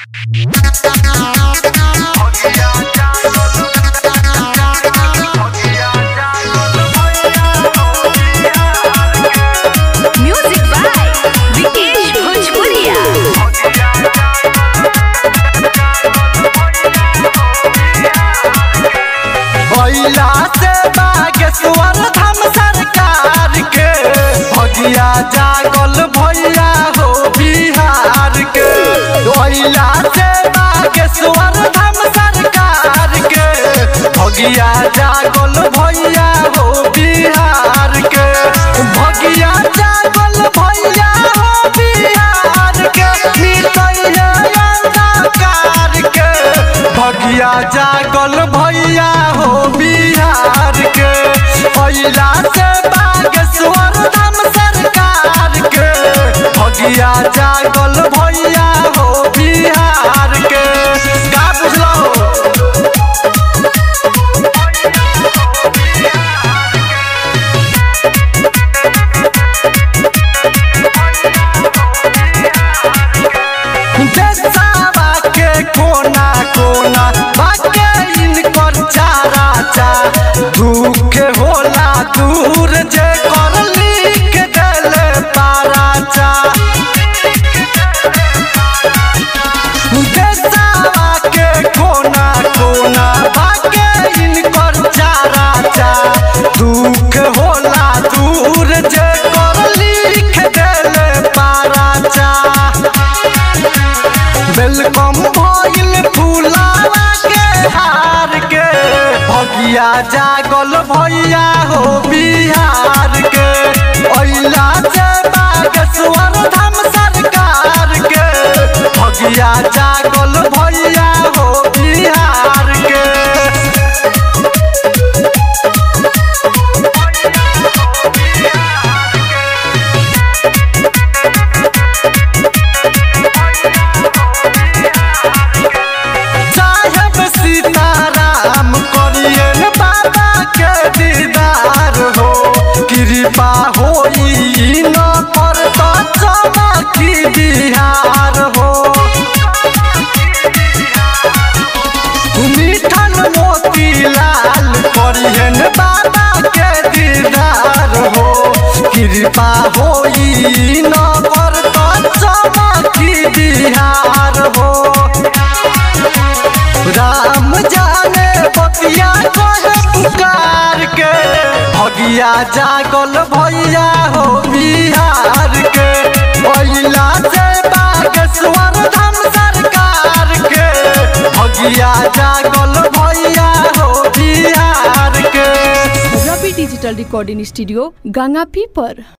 जागल भैया हो बिहार के कोयला से बागेश्वर धाम सरकार के भगिया जागल भैया हो बिहार के भगिया जागल भैया हो बिहार के सरकार के भगिया जागल भैया हो बिहार के कोयला से बागेश्वर धाम भगिया जागल भैया हो बिहार के का बुझलो देशवा के कोना कोना बाके इनकर चारा चा दुख होला दूर जे कर लिख देले पारा चा दुख होला दूर जे कर लिख देले पारा चा वेलकम भइल फुलावा के हार के भगिया जागल भैया हो बिहार के ओइला से बागेश्वर धाम सरकार के भगिया जागल भैया हो बिहार के कृपा होई न पर तो चमकी बिहार हो मिठन मोतीलाल करियन बाबा के दीदार हो कृपा होई न पर तो चमकी बिहार हो राम जाने बतिया कहे पुकार के भगिया जागल भैया हो बिहार के कोयला से बागेश्वर धाम सरकार के भगिया जागल भैया हो बिहार के रवि डिजिटल रिकॉर्डिंग स्टूडियो गंगापी पर।